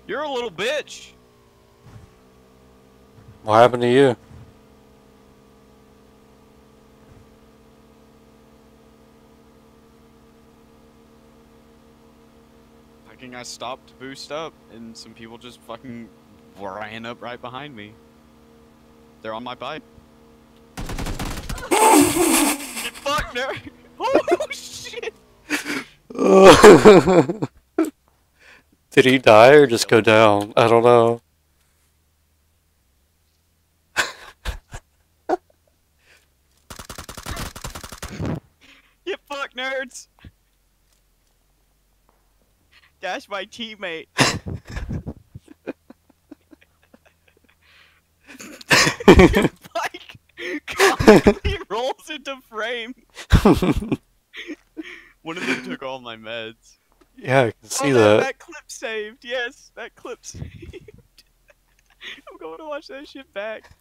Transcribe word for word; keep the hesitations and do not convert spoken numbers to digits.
You're a little bitch. What happened to you? Fucking I stopped to boost up, and some people just fucking ran up right behind me. They're on my bike. Get fucked, nerd! Oh shit! Did he die or just go down? I don't know. Get fucked, nerds! That's my teammate. Your bike comically rolls into frame. One of them took all my meds. Yeah, I can see oh, that. that. That clip saved. Yes, that clip saved. I'm going to watch that shit back.